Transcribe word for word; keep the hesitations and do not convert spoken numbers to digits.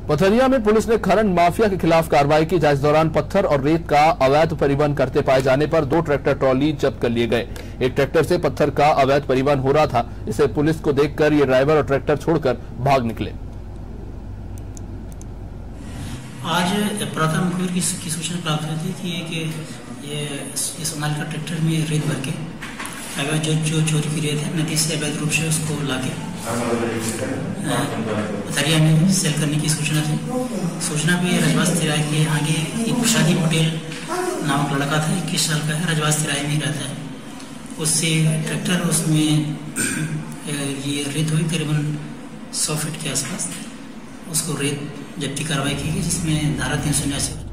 पथरिया में पुलिस ने खनन माफिया के खिलाफ कार्रवाई की। जांच दौरान पत्थर और रेत का अवैध परिवहन करते पाए जाने पर दो ट्रैक्टर ट्रॉली जब्त कर लिए गए। एक ट्रैक्टर से पत्थर का अवैध परिवहन हो रहा था। इसे पुलिस को देखकर ये ड्राइवर और ट्रैक्टर छोड़कर भाग निकले। आज प्रथम खबर की, की सूचना प्राप्त हुई थी कि एक ये, ये सोनालिका ट्रैक्टर में रेत भर के अवैध जो जो चोरी की रेत है नदी से अवैध रूप से उसको लाके पथरिया में सेल करने की सूचना थी। सूचना पे रजवास तिराए के आगे एक शादी पटेल नामक लड़का था, इक्कीस साल का है, रजवास तिराए में रहता है। उससे ट्रैक्टर उसमें ये रेत हुई करीबन सौ फीट के आसपास। उसको रेत जब्ती कार्रवाई की गई, जिसमें धारा तीन सौ उन्यासी